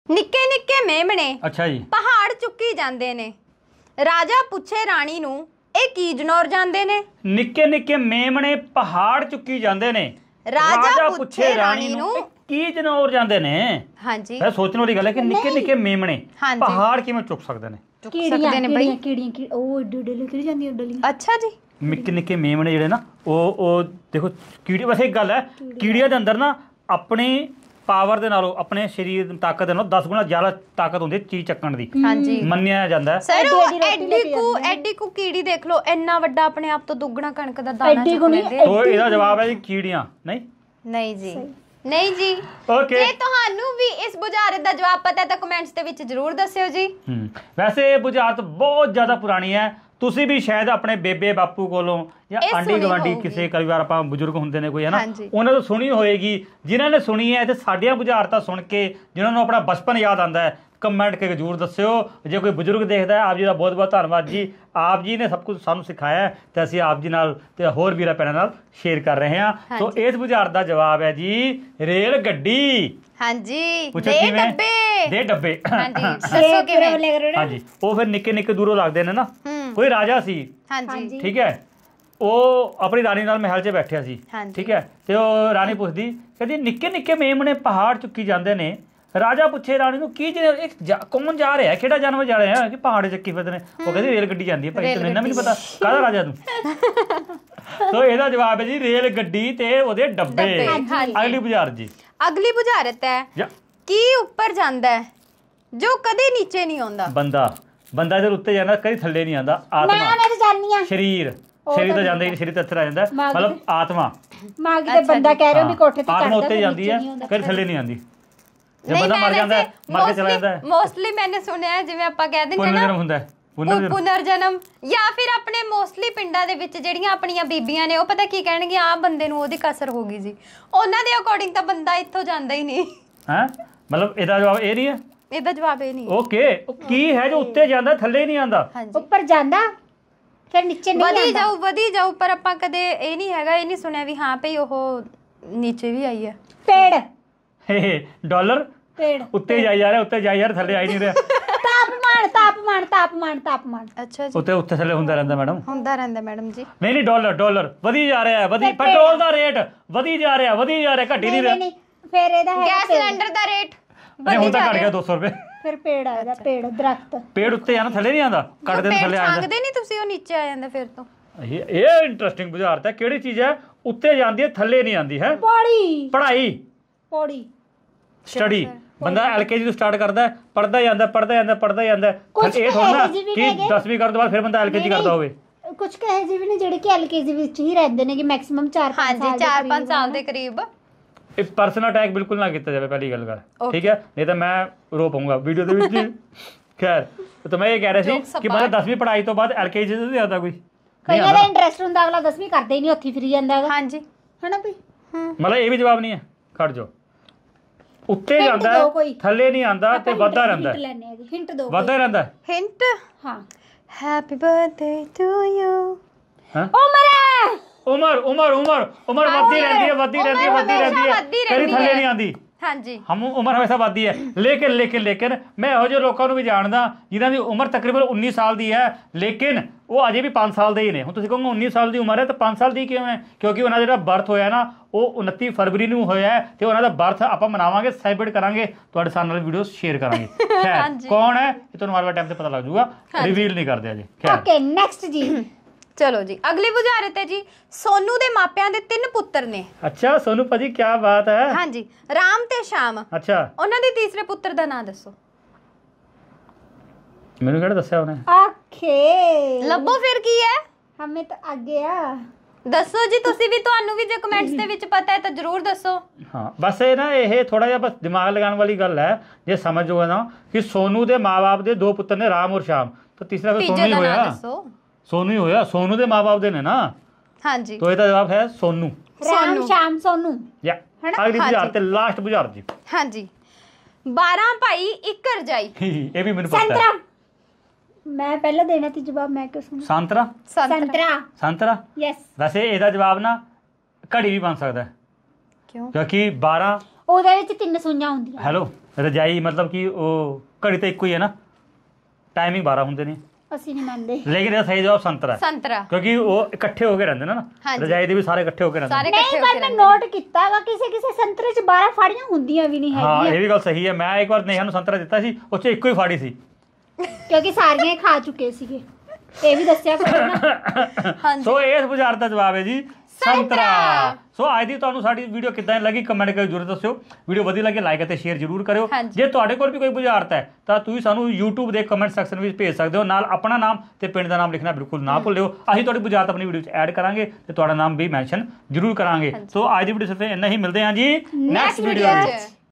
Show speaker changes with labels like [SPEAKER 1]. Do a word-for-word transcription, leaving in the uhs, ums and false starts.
[SPEAKER 1] ਨਿੱਕੇ ਨਿੱਕੇ ਮੇਮਣੇ
[SPEAKER 2] ਅੱਛਾ ਜੀ
[SPEAKER 1] ਪਹਾੜ ਚੁੱਕੀ ਜਾਂਦੇ ਨੇ। ਰਾਜਾ ਪੁੱਛੇ ਰਾਣੀ ਨੂੰ ਇਹ ਕੀ ਜਨੌਰ ਜਾਂਦੇ ਨੇ।
[SPEAKER 2] ਨਿੱਕੇ ਨਿੱਕੇ ਮੇਮਣੇ ਪਹਾੜ ਚੁੱਕੀ ਜਾਂਦੇ ਨੇ।
[SPEAKER 1] ਰਾਜਾ ਪੁੱਛੇ ਰਾਣੀ ਨੂੰ
[SPEAKER 2] ਕੀ ਜਨੌਰ ਜਾਂਦੇ ਨੇ।
[SPEAKER 1] ਹਾਂਜੀ
[SPEAKER 2] ਇਹ ਸੋਚਣ ਵਾਲੀ ਗੱਲ ਹੈ ਕਿ ਨਿੱਕੇ ਨਿੱਕੇ ਮੇਮਣੇ ਪਹਾੜ ਕਿਵੇਂ ਚੁੱਕ ਸਕਦੇ ਨੇ।
[SPEAKER 1] ਚੁੱਕ ਸਕਦੇ ਨੇ ਬਈ।
[SPEAKER 3] ਕੀੜੀਆਂ ਉਹ ਡੁੱਡੇ ਲੈ ਜਾਂਦੀਆਂ ਡਲੀਆਂ।
[SPEAKER 1] ਅੱਛਾ ਜੀ
[SPEAKER 2] ਨਿੱਕੇ ਨਿੱਕੇ ਮੇਮਣੇ ਜਿਹੜੇ ਨਾ ਉਹ ਉਹ ਦੇਖੋ ਕੀੜੀ ਵੈਸੇ ਇੱਕ ਗੱਲ ਹੈ ਕੀੜੀਆਂ ਦੇ ਅੰਦਰ ਨਾ ਆਪਣੀ ਪਾਵਰ ਦੇ ਨਾਲੋਂ ਆਪਣੇ ਸਰੀਰ ਦੀ ਤਾਕਤ ਦੇ ਨਾਲੋਂ ਦਸ ਗੁਣਾ ਜ਼ਿਆਦਾ ਤਾਕਤ ਹੁੰਦੀ ਹੈ ਚੀਜ਼ ਚੱਕਣ ਦੀ।
[SPEAKER 1] ਹਾਂਜੀ
[SPEAKER 2] ਮੰਨਿਆ ਜਾਂਦਾ ਹੈ।
[SPEAKER 1] ਸਰ ਐਡੀ ਕੁ ਐਡੀ ਕੁ ਕੀੜੀ ਦੇਖ ਲਓ ਇੰਨਾ ਵੱਡਾ ਆਪਣੇ ਆਪ ਤੋਂ ਦੁੱਗਣਾ ਕਣਕ ਦਾ ਦਾਣਾ ਚੁੱਕ ਲੈਂਦੇ।
[SPEAKER 2] ਤੋ ਇਹਦਾ ਜਵਾਬ ਹੈ ਜੀ ਕੀੜੀਆਂ। ਨਹੀਂ
[SPEAKER 1] ਨਹੀਂ ਜੀ ਨਹੀਂ ਜੀ।
[SPEAKER 2] ਓਕੇ
[SPEAKER 1] ਜੇ ਤੁਹਾਨੂੰ ਵੀ ਇਸ ਬੁਝਾਰਤ ਦਾ ਜਵਾਬ ਪਤਾ ਹੈ ਤਾਂ ਕਮੈਂਟਸ ਦੇ ਵਿੱਚ ਜ਼ਰੂਰ ਦੱਸਿਓ ਜੀ।
[SPEAKER 2] ਹੂੰ ਵੈਸੇ ਇਹ ਬੁਝਾਰਤ ਬਹੁਤ ਜ਼ਿਆਦਾ ਪੁਰਾਣੀ ਹੈ। ਤੁਸੀਂ ਵੀ ਸ਼ਾਇਦ ਆਪਣੇ ਬੇਬੇ ਬਾਪੂ ਕੋਲੋਂ ਜਾਂ ਆਂਢੀ ਗੁਆਂਢੀ ਕਿਸੇ ਕਈ ਵਾਰ ਆਪਾਂ ਬਜ਼ੁਰਗ ਹੁੰਦੇ ਨੇ ਕੋਈ ਹੈ ਨਾ ਉਹਨਾਂ ਤੋਂ ਸੁਣੀ ਹੋਏਗੀ। ਜਿਨ੍ਹਾਂ ਨੇ ਸੁਣੀ ਹੈ ਤੇ ਸਾਡੀਆਂ ਬੁਝਾਰਤਾਂ ਸੁਣ ਕੇ ਜਿਨ੍ਹਾਂ ਨੂੰ ਆਪਣਾ ਬਚਪਨ ਯਾਦ ਆਉਂਦਾ ਹੈ ਕਮੈਂਟ ਕਰਕੇ ਜ਼ਰੂਰ ਦੱਸਿਓ। ਜੇ ਕੋਈ ਬਜ਼ੁਰਗ ਦੇਖਦਾ ਹੈ ਆਪ ਜੀ ਦਾ ਬਹੁਤ ਬਹੁਤ ਧੰਨਵਾਦ ਜੀ। ਆਪ ਜੀ ਨੇ ਸਭ ਕੁਝ ਸਾਨੂੰ ਸਿਖਾਇਆ ਤੇ ਅਸੀਂ ਆਪ ਜੀ ਨਾਲ ਤੇ ਹੋਰ ਵੀਰਾਂ ਭੈਣਾਂ ਨਾਲ ਸ਼ੇਅਰ ਕਰ ਰਹੇ ਹਾਂ। ਸੋ ਇਸ ਬੁਝਾਰਤ ਦਾ ਜਵਾਬ ਹੈ ਜੀ ਰੇਲ ਗੱਡੀ। ਹਾਂਜੀ ਦੇ ਡੱਬੇ ਦੇ ਡੱਬੇ
[SPEAKER 1] ਹਾਂਜੀ ਦੱਸੋ ਕਿਵੇਂ।
[SPEAKER 2] ਹਾਂਜੀ ਉਹ ਫਿਰ ਨਿੱਕੇ ਨਿੱਕੇ ਦੂਰੋਂ ਲੱਗਦੇ ਨੇ ਨਾ। ਕੋਈ ਰਾਜਾ ਸੀ
[SPEAKER 1] ਹਾਂਜੀ
[SPEAKER 2] ਠੀਕ ਹੈ ਉਹ ਆਪਣੀ ਰਾਣੀ ਨਾਲ ਮਹਿਲ 'ਚ ਬੈਠਿਆ ਸੀ ਠੀਕ ਹੈ ਤੇ ਉਹ ਰਾਣੀ ਪੁੱਛਦੀ ਕਹਿੰਦੀ ਨਿੱਕੇ ਨਿੱਕੇ ਮੇਮਣੇ ਪਹਾੜ ਚੁੱਕੀ ਜਾਂਦੇ ਨੇ। ਰਾਜਾ ਪੁੱਛੇ ਰਾਣੀ ਨੂੰ ਕੀ ਕੌਣ ਜਾ ਰਿਹਾ ਕਿਹੜਾ ਜਾਨਵਰ ਜਾ ਰਿਹਾ ਕਿ ਪਹਾੜ ਚੱਕੀ ਫਿਰਦੇ ਨੇ। ਉਹ ਕਹਿੰਦੀ ਰੇਲ ਗੱਡੀ ਜਾਂਦੀ ਹੈ ਭਾਈ ਤੈਨੂੰ ਇੰਨਾ ਵੀ ਨਹੀਂ ਪਤਾ ਕਾਹਦਾ ਰਾਜਾ ਤੂੰ। ਸੋ ਇਹਦਾ ਜਵਾਬ ਹੈ ਜੀ ਰੇਲ ਗੱਡੀ ਤੇ ਉਹਦੇ ਡੱਬੇ। ਅਗਲੀ ਬੁਝਾਰਤ ਜੀ
[SPEAKER 1] ਅਗਲੀ ਬੁਝਾਰਤ ਹੈ ਕੀ ਉੱਪਰ ਜਾਂਦਾ ਹੈ ਜੋ ਕਦੇ ਨੀਚੇ ਨਹੀਂ ਆਉਂਦਾ।
[SPEAKER 2] ਬੰਦਾ ਬੰਦਾ ਜਦ ਉੱਤੇ ਜਾਂਦਾ ਕਦੀ ਥੱਲੇ ਨਹੀਂ ਆਉਂਦਾ। ਆਤਮਾ ਸਰੀਰ ਸਰੀਰ ਤਾਂ ਜਾਂਦਾ ਹੀ ਸਰੀਰ ਤਾਂ ਇੱਥੇ ਆ ਜਾਂਦਾ ਮਤਲਬ ਆਤਮਾ
[SPEAKER 3] ਮਾਂ ਕਿਤੇ ਬੰਦਾ ਕਹਿ ਰਿਹਾ ਵੀ ਕੋਠੇ ਤੇ
[SPEAKER 2] ਆਤਮਾ ਉੱਤੇ ਜਾਂਦੀ ਹੈ ਕਦੀ ਥੱਲੇ ਨਹੀਂ ਆਉਂਦੀ। ਜੇ ਬੰਦਾ ਮਰ ਜਾਂਦਾ ਮਰ ਕੇ ਚਲਾ ਜਾਂਦਾ
[SPEAKER 1] ਮੋਸਟਲੀ ਮੈਨੇ ਸੁਣਿਆ ਜਿਵੇਂ ਆਪਾਂ ਕਹਿ ਦਿੰਦੇ ਨਾ
[SPEAKER 2] ਪੁਨਰ ਹੁੰਦਾ
[SPEAKER 1] ਪੁਨਰ ਜਨਮ ਜਾਂ ਫਿਰ ਆਪਣੇ ਮੋਸਟਲੀ ਪਿੰਡਾਂ ਦੇ ਵਿੱਚ ਜਿਹੜੀਆਂ ਆਪਣੀਆਂ ਬੀਬੀਆਂ ਨੇ ਉਹ ਪਤਾ ਕੀ ਕਹਿਣਗੀਆਂ ਆ ਬੰਦੇ ਨੂੰ ਉਹਦੀ ਕਸਰ ਹੋ ਗਈ ਜੀ ਉਹਨਾਂ ਦੇ ਅਕੋਰਡਿੰਗ ਤਾਂ ਬੰਦਾ ਇੱਥੋਂ ਜਾਂਦਾ ਹੀ ਨਹੀਂ ਹੈ।
[SPEAKER 2] ਮਤਲਬ ਇਹਦਾ ਜਵਾਬ ਇਹ ਨਹੀਂ ਹੈ।
[SPEAKER 1] ਇਹਦਾ ਜਵਾਬ ਇਹ ਨਹੀਂ।
[SPEAKER 2] ਓਕੇ ਕੀ ਹੈ ਜੋ ਉੱਤੇ ਜਾਂਦਾ ਥੱਲੇ ਨਹੀਂ ਆਉਂਦਾ।
[SPEAKER 3] ਉੱਪਰ ਜਾਂਦਾ ਫਿਰ ਨੀਚੇ ਨਹੀਂ ਆਉਂਦਾ।
[SPEAKER 1] ਵਧੀ ਜਾਊ ਵਧੀ ਜਾਊ ਪਰ ਆਪਾਂ ਕਦੇ ਇਹ ਨਹੀਂ ਹੈਗਾ ਇਹ ਨਹੀਂ ਸੁਣਿਆ ਵੀ ਹਾਂ ਭਈ ਉਹ ਨੀਚੇ ਵੀ ਆਈ ਹੈ।
[SPEAKER 3] ਪੇੜ
[SPEAKER 2] ਡਾਲਰ
[SPEAKER 3] ਪੇੜ
[SPEAKER 2] ਉੱਤੇ ਜਾਈ ਜਾ ਰਿਹਾ ਉੱਤੇ ਜਾਈ ਜਾ ਰਿਹਾ ਥੱਲੇ ਆਈ ਨਹੀਂ ਰਿਹਾ।
[SPEAKER 3] ਤਾਪਮਾਨ ਤਾਪਮਾਨ ਤਾਪਮਾਨ ਤਾਪਮਾਨ
[SPEAKER 1] ਅੱਛਾ ਜੀ
[SPEAKER 2] ਉੱਤੇ ਉੱਤੇ ਥੱਲੇ ਹੁੰਦਾ ਰਹਿੰਦਾ ਮੈਡਮ
[SPEAKER 1] ਹੁੰਦਾ ਰਹਿੰਦਾ ਮੈਡਮ ਜੀ।
[SPEAKER 2] ਨਹੀਂ ਨਹੀਂ ਡਾਲਰ ਡਾਲਰ ਵਧੀ ਜਾ ਰਿਹਾ ਵਧੀ ਪੈਟਰੋਲ ਦਾ ਰੇਟ ਵਧੀ ਜਾ ਰਿਹਾ ਵਧੀ ਜਾ ਰਿਹਾ ਘਟੀ ਨਹੀਂ ਰਿਹਾ।
[SPEAKER 3] ਫਿਰ ਇਹਦਾ ਹੈ
[SPEAKER 1] ਗੈਸ ਸਿਲੰਡਰ ਦਾ ਰੇਟ
[SPEAKER 2] ਨਹੀਂ ਹੁਣ ਤਾਂ ਘਟ ਗਿਆ ਦੋ ਸੌ ਰੁਪਏ।
[SPEAKER 3] ਫਿਰ ਪੇੜ ਆ ਇਹਦਾ ਪੇੜ ਦਰਖਤ
[SPEAKER 2] ਪੇੜ ਉੱਤੇ ਜਾਣਾ ਥੱਲੇ ਨਹੀਂ ਆਉਂਦਾ ਕੱਟ ਦੇ ਥੱਲੇ ਆ ਜਾਂਦਾ।
[SPEAKER 1] ਛਾਂਗਦੇ ਨਹੀਂ ਤੁਸੀਂ ਉਹ ਨੀਚੇ ਆ ਜਾਂਦਾ ਫਿਰ ਤੋਂ।
[SPEAKER 2] ਇਹ ਇਹ ਇੰਟਰਸਟਿੰਗ ਬੁਝਾਰਤ ਹੈ ਕਿਹੜੀ ਚੀਜ਼ ਹੈ ਉੱਤੇ ਜਾਂਦੀ ਹੈ ਥੱਲੇ ਨਹੀਂ ਆਉਂਦੀ ਹੈ।
[SPEAKER 3] ਪੌੜੀ
[SPEAKER 2] ਪੜ੍ਹਾਈ
[SPEAKER 3] ਪੌੜੀ
[SPEAKER 2] ਸਟੱਡੀ ਬੰਦਾ ਐਲਕੇਜੀ ਤੋਂ ਸਟਾਰਟ ਕਰਦਾ ਹੈ ਪੜ੍ਹਦਾ ਜਾਂਦਾ ਪੜ੍ਹਦਾ ਜਾਂਦਾ ਪੜ੍ਹਦਾ ਜਾਂਦਾ ਇਹ ਥੋੜਾ ਨਾ ਕਿ ਦਸਵੀਂ ਕਰਨ ਤੋਂ ਬਾਅਦ ਫਿਰ ਬੰਦਾ ਐਲਕੇਜੀ ਕਰਦਾ ਹੋਵੇ।
[SPEAKER 3] ਕੁਝ ਕਹੇ ਜੀ ਵੀ ਨੇ ਜਿਹੜੇ ਕਿ ਐਲਕੇਜੀ ਵਿੱਚ ਹੀ ਰਹਿੰਦੇ ਨੇ ਕਿ ਮੈਕਸਿਮਮ ਚਾਰ ਪੰਜ ਸਾਲ
[SPEAKER 1] ਹਾਂਜੀ ਚਾਰ ਪੰਜ ਸਾਲ ਦੇ ਕਰੀਬ।
[SPEAKER 2] ਇਹ ਪਰਸਨਲ ਅਟੈਕ ਬਿਲਕੁਲ ਨਾ ਕੀਤਾ ਜਾਵੇ ਪਹਿਲੀ ਗੱਲ ਕਰ ਠੀਕ ਹੈ ਨਹੀਂ ਤਾਂ ਮੈਂ ਰੋ ਪਾਉਂਗਾ ਵੀਡੀਓ ਦੇ ਵਿੱਚ। ਖੈਰ ਤਾਂ ਮੈਂ ਇਹ ਕਹਿ ਰਿਹਾ ਸੀ ਕਿ ਬੰਦਾ ਦਸਵੀਂ ਪੜ੍ਹਾਈ ਤੋਂ ਬਾਅਦ ਐਲਕੇਜੀ ਤੋਂ ਜ਼ਿਆਦਾ ਕੋਈ
[SPEAKER 3] ਕਈਆਂ ਦਾ ਇੰਟਰਸਟ ਹੁੰਦਾ ਅਗਲਾ ਦਸਵੀਂ ਕਰਦੇ ਹੀ ਨਹੀਂ ਉੱਥੇ ਫਿਰੀ ਜਾਂਦਾ ਹੈਗਾ।
[SPEAKER 1] ਹਾਂਜੀ
[SPEAKER 3] ਹਨਾ ਵੀ
[SPEAKER 2] ਮਤਲਬ ਇਹ ਵੀ ਜਵਾਬ ਨਹੀਂ ਹੈ ਖੜ ਜਾਓ ਉੱਤੇ ਜਾਂਦਾ ਥੱਲੇ ਨਹੀਂ ਆਉਂਦਾ ਤੇ ਵੱਧਦਾ ਰਹਿੰਦਾ
[SPEAKER 3] ਹਿੰਟ ਦੋ
[SPEAKER 2] ਵੱਧਦਾ ਰਹਿੰਦਾ
[SPEAKER 1] ਹਿੰਟ
[SPEAKER 3] ਹਾਂ
[SPEAKER 1] ਹੈਪੀ ਬਰਥਡੇ ਟੂ ਯੂ
[SPEAKER 2] ਹਾਂ
[SPEAKER 3] ਉਮਰ
[SPEAKER 2] ਉਮਰ ਉਮਰ ਉਮਰ ਉਮਰ ਵੱਧਦੀ ਰਹਿੰਦੀ ਹੈ ਵੱਧਦੀ ਰਹਿੰਦੀ ਹੈ ਵੱਧਦੀ ਰਹਿੰਦੀ ਹੈ ਕਦੀ ਥੱਲੇ ਨਹੀਂ ਆਉਂਦੀ। ਹਾਂਜੀ ਹਮ ਉਮਰ ਹਮੇਸ਼ਾ ਵੱਧਦੀ ਹੈ ਲੇਕਿਨ ਲੇਕਿਨ ਲੇਕਿਨ ਮੈਂ ਇਹੋ ਜਿਹੇ ਲੋਕਾਂ ਨੂੰ ਵੀ ਜਾਣਦਾ ਜਿਨ੍ਹਾਂ ਦੀ ਉਮਰ ਤਕਰੀਬਨ ਉੱਨੀ ਸਾਲ ਦੀ ਹੈ ਲੇਕਿਨ ਉਹ ਅਜੇ ਵੀ ਪੰਜ ਸਾਲ ਦੇ ਹੀ ਨੇ। ਹੁਣ ਤੁਸੀਂ ਕਹੋਗੇ ਉੱਨੀ ਸਾਲ ਦੀ ਉਮਰ ਹੈ ਤਾਂ ਪੰਜ ਸਾਲ ਦੀ ਕਿਉਂ ਹੈ ਕਿਉਂਕਿ ਉਹਨਾਂ ਦਾ ਜਿਹੜਾ ਬਰਥ ਹੋਇਆ ਨਾ ਉਹ ਉਨੱਤੀ ਫਰਵਰੀ ਨੂੰ ਹੋਇਆ ਹੈ ਤੇ ਉਹਨਾਂ ਦਾ ਬਰਥ ਆਪਾਂ ਮਨਾਵਾਂਗੇ ਸੈਲੀਬ੍ਰੇਟ ਕਰਾਂਗੇ ਤੁਹਾਡੇ ਸਾਹਮਣੇ ਨਾਲ ਵੀਡੀਓ ਸ਼ੇਅਰ ਕਰਾਂਗੇ। ਖੈਰ ਕੌਣ ਹੈ ਇਹ ਤੁਹਾਨੂੰ ਵਾਰ ਵਾਰ ਟਾਈਮ ਤੇ ਪਤਾ ਲੱਗ ਜਾਊਗਾ ਰਿਵੀਲ ਨਹੀਂ ਕਰਦੇ ਅਜੇ।
[SPEAKER 3] ਓਕੇ ਨੈਕਸਟ ਜੀ
[SPEAKER 1] ਚਲੋ ਜੀ ਅਗਲੀ ਬੁਝਾਰਤ ਹੈ ਜੀ ਸੋਨੂ ਦੇ ਮਾਪਿਆਂ ਦੇ ਤਿੰਨ ਪੁੱਤਰ ਨੇ।
[SPEAKER 2] ਅੱਛਾ ਸੋਨੂ ਭਾਜੀ ਕੀ ਬਾਤ ਹੈ।
[SPEAKER 1] ਹਾਂਜੀ ਰਾਮ ਤੇ ਸ਼ਾਮ।
[SPEAKER 2] ਅੱਛਾ
[SPEAKER 1] ਉਹਨਾਂ ਦੇ ਤੀਸਰੇ ਪੁੱਤਰ ਦਾ ਨਾਮ ਦੱਸੋ।
[SPEAKER 2] ਮੈਨੂੰ ਕਿਹੜਾ ਦੱਸਿਆ ਉਹਨੇ।
[SPEAKER 3] ਓਕੇ
[SPEAKER 1] ਲੱਭੋ ਫਿਰ ਕੀ ਹੈ
[SPEAKER 3] ਹਮੇ ਤਾਂ ਆ ਗਿਆ
[SPEAKER 1] ਦੱਸੋ ਜੀ ਤੁਸੀਂ ਵੀ ਤੁਹਾਨੂੰ ਵੀ ਜੇ ਕਮੈਂਟਸ ਦੇ ਵਿੱਚ ਪਤਾ ਹੈ ਤਾਂ ਜ਼ਰੂਰ ਦੱਸੋ।
[SPEAKER 2] ਹਾਂ ਬਸ ਇਹ ਨਾ ਇਹ ਥੋੜਾ ਜਿਹਾ ਬਸ ਦਿਮਾਗ ਲਗਾਉਣ ਵਾਲੀ ਗੱਲ ਹੈ ਜੇ ਸਮਝ ਜਾਓਗੇ ਨਾ ਕਿ ਸੋਨੂ ਦੇ ਮਾਂ-ਬਾਪ ਦੇ ਦੋ ਪੁੱਤਰ ਨੇ ਰਾਮ ਔਰ ਸ਼ਾਮ ਤਾਂ ਤੀਸਰਾ ਫਿਰ ਸੋਨੂ ਹੀ ਹੋਇਆ। ਸੋਨੂ ਹੀ ਹੋਇਆ ਸੋਨੂ ਦੇ ਮਾਂ-ਬਾਪ ਦੇ ਨੇ ਨਾ। ਹਾਂਜੀ ਤਾਂ ਇਹਦਾ ਜਵਾਬ ਹੈ ਸੋਨੂ
[SPEAKER 3] ਰਾਮ ਸ਼ਾਮ ਸੋਨੂ।
[SPEAKER 2] ਯਾ ਅਗਲੀ ਬੁਝਾਰਤ ਤੇ ਲਾਸਟ ਬੁਝਾਰਤ ਜੀ।
[SPEAKER 1] ਹਾਂਜੀ ਬਾਰਾਂ ਭਾਈ ਇੱਕ ਰਜਾਈ।
[SPEAKER 2] ਇਹ ਵੀ ਮੈਨੂੰ ਪਤਾ ਹੈ।
[SPEAKER 3] ਮੈਂ ਪਹਿਲਾਂ ਦੇਣਾ ਸੀ ਜਵਾਬ ਮੈਂ ਕਿਉਂ ਸੁਣਾ।
[SPEAKER 2] ਸੰਤਰਾ
[SPEAKER 3] ਸੰਤਰਾ
[SPEAKER 2] ਸੰਤਰਾ
[SPEAKER 3] ਯੈਸ।
[SPEAKER 2] ਵੈਸੇ ਇਹਦਾ ਜਵਾਬ ਨਾ ਘੜੀ ਵੀ ਬਣ ਸਕਦਾ ਹੈ
[SPEAKER 1] ਕਿਉਂ
[SPEAKER 2] ਕਿਉਂਕਿ ਬਾਰਾਂ
[SPEAKER 3] ਉਹਦੇ ਵਿੱਚ ਤਿੰਨ ਸੂਈਆਂ ਹੁੰਦੀਆਂ।
[SPEAKER 2] ਹੈਲੋ ਰਜਾਈ ਮਤਲਬ ਕਿ ਉਹ ਘੜੀ ਤਾਂ ਇੱਕੋ ਹੀ ਹੈ ਨਾ, ਟਾਈਮਿੰਗ ਬਾਰਾਂ ਹੁੰਦੇ ਨੇ,
[SPEAKER 3] ਅਸੀਂ ਨਹੀਂ ਮੰਨਦੇ।
[SPEAKER 2] ਲੇਕਿਨ ਇਹ ਸਹੀ ਜਵਾਬ ਸੰਤਰਾ
[SPEAKER 1] ਸੰਤਰਾ,
[SPEAKER 2] ਕਿਉਂਕਿ ਉਹ ਇਕੱਠੇ ਹੋ ਕੇ ਰਹਿੰਦੇ ਨੇ ਨਾ, ਰਜਾਈ ਦੇ ਵੀ ਸਾਰੇ ਇਕੱਠੇ ਹੋ ਕੇ ਰਹਿੰਦੇ
[SPEAKER 1] ਸਾਰੇ
[SPEAKER 2] ਨੇ।
[SPEAKER 1] ਇਕੱਠੇ ਹੋ
[SPEAKER 3] ਨਹੀਂ
[SPEAKER 1] ਕੇ
[SPEAKER 3] ਪਰ ਮੈਂ
[SPEAKER 1] ਰਹਿੰਦੇ
[SPEAKER 3] ਨੋਟ ਕੀਤਾ ਵਾ ਕਿਸੇ ਕਿਸੇ ਸੰਤਰੇ 'ਚ ਬਾਰਾਂ ਫਾੜੀਆਂ ਹੁੰਦੀਆਂ ਵੀ ਨਹੀਂ
[SPEAKER 2] ਹਾਂ
[SPEAKER 3] ਹੈਗੀਆਂ।
[SPEAKER 2] ਇਹ ਵੀ ਗੱਲ ਸਹੀ ਹੈ। ਮੈਂ ਇੱਕ ਵਾਰ ਨੇਹਾ ਨੂੰ ਸੰਤਰਾ ਦਿੱਤਾ ਸੀ, ਉਹ 'ਚ ਇੱਕੋ ਹੀ ਫਾੜੀ ਸੀ,
[SPEAKER 3] ਕਿਉਂਕਿ ਸਾਰੀਆਂ ਹੀ ਖਾ ਚੁੱਕੇ ਸੀਗੇ। ਇਹ ਵੀ ਦੱਸਿਆ ਕਰੋ ਨਾ।
[SPEAKER 1] ਹਾਂਜੀ
[SPEAKER 2] ਸੋ ਇਸ ਬੁਝਾਰਤ ਦਾ ਜਵਾਬ ਹੈ ਜੀ ਸੰਤਰਾ। ਸੋ ਅੱਜ ਦੀ ਤੁਹਾਨੂੰ ਸਾਡੀ ਵੀਡੀਓ ਕਿੱਦਾਂ ਲੱਗੀ ਕਮੈਂਟ ਕਰਕੇ ਜ਼ਰੂਰ ਦੱਸਿਓ। ਵੀਡੀਓ ਵਧੀਆ ਲੱਗੇ ਲਾਈਕ ਅਤੇ ਸ਼ੇਅਰ ਜ਼ਰੂਰ ਕਰਿਓ। ਜੇ ਤੁਹਾਡੇ ਕੋਲ ਵੀ ਕੋਈ ਬੁਝਾਰਤ ਹੈ ਤਾਂ ਤੁਸੀਂ ਸਾਨੂੰ YouTube ਦੇ ਕਮੈਂਟ ਸੈਕਸ਼ਨ ਵਿੱਚ ਭੇਜ ਸਕਦੇ ਹੋ। ਨਾਲ ਆਪਣਾ ਨਾਮ ਤੇ ਪਿੰਡ ਦਾ ਨਾਮ ਲਿਖਣਾ ਬਿਲਕੁਲ ਨਾ ਭੁੱਲਿਓ। ਅਸੀਂ ਤੁਹਾਡੀ ਬੁਝਾਰਤ ਆਪਣੀ ਵੀਡੀਓ 'ਚ ਐਡ ਕਰਾਂਗੇ ਤੇ ਤੁਹਾਡਾ ਨਾਮ ਵੀ ਮੈਂਸ਼ਨ ਜ਼ਰੂਰ ਕਰਾਂਗੇ। ਸੋ ਅੱਜ ਦੀ ਵੀਡੀਓ ਸਿਰਫ ਇੰਨਾ ਹੀ, ਮਿਲਦੇ ਹਾਂ ਜੀ ਨੈਕਸਟ ਵੀਡੀਓ 'ਚ।